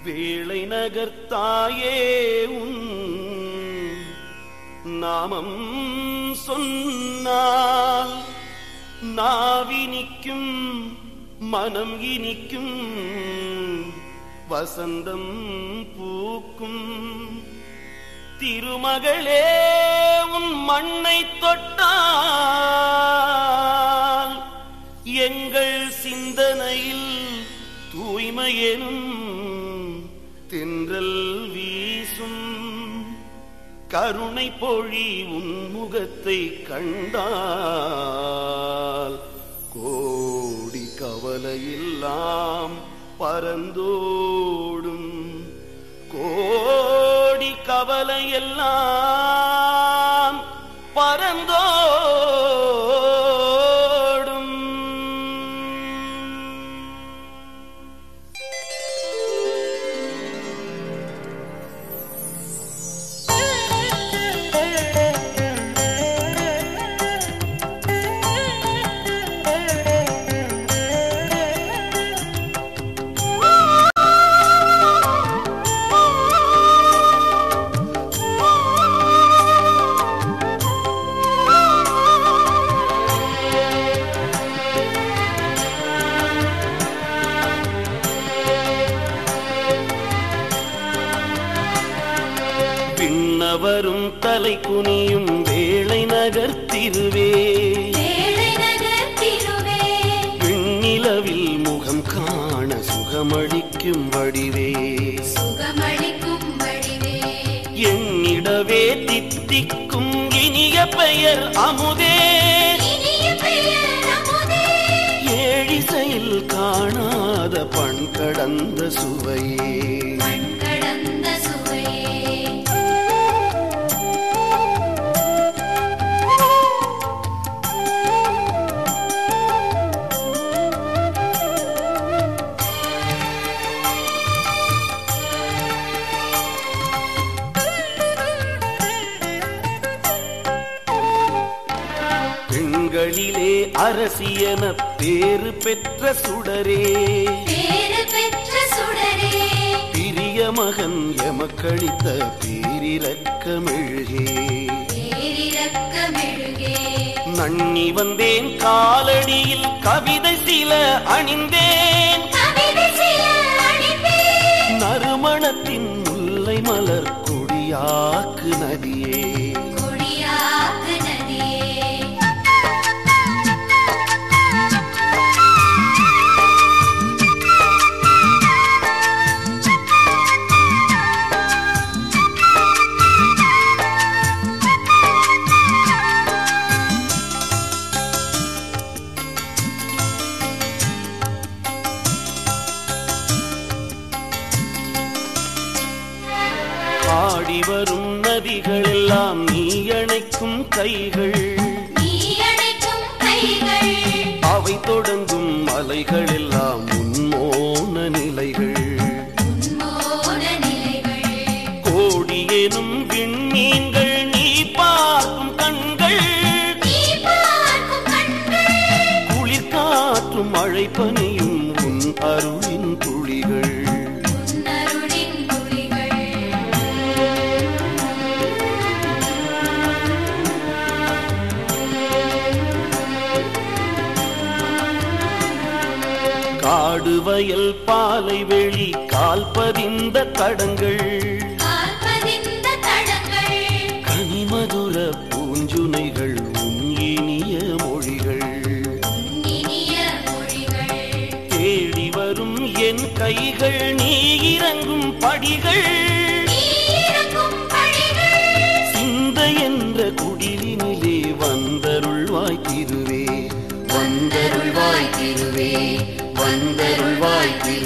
வேளை நகர்த்தாயே உன் நாமம் சொன்னால் நாவினிக்கும் மனம் இனிக்கும் வசந்தம் பூக்கும். திருமகளே உன் மண்ணை தொட்டால் எங்கள் சிந்தனையில் தூய்மையெனும் தென்றல் வீசும். கருணை பொழி உன் முகத்தை கண்டால் கோடி கவலையெல்லாம் பறந்தோடும். கோடி கவலையெல்லாம் பறந்தோடும். வரும் தலை குனியும் வேளை நகர்த்திருவே. விண்ணிலவில் முகம் காண சுகமளிக்கும் வடிவே. எண்ணிடவே தித்திக்கும் இனிய பெயர் அமுதே. ஏழிசையில் காணாத பண் கடந்த சுவையே. பெண்களிலே அரசியன பேறு பெற்ற சுடரே. பிரிய மகன் எமக்களித்த பேரிரக்கமெழுகே. நன்னி வந்தேன் காலடியில் கவிதை சில அணிந்தேன். நறுமணத்தின் முல்லை மலர் கொடியாக்கு நதியே. ஆடி வரும் நதிகள் எல்லாம் நீ அணைக்கும் கைகள். அவை தொடங்கும் மலைகள் எல்லாம் உன்மோன நிலைகள். கோடியேனும் விண்மீன்கள் நீ பார்க்கும் கண்கள். குளிர் காற்றும் மழை பனியும் உன் அருளின் துளிகள். காடு வயல் பாலை வெளி கால் பதிந்த தடங்கள். கனிமதுர பூஞ்சுனைகள் உன் இனிய மொழிகள். தேடி வரும் என் கைகள் நீ இறங்கும் படிகள். சிந்தை என்ற குடிலினிலே வந்தருள்வாய் திருவே. வந்தருள்வாய் திருவே. வந்தருள்வாய் திருவே.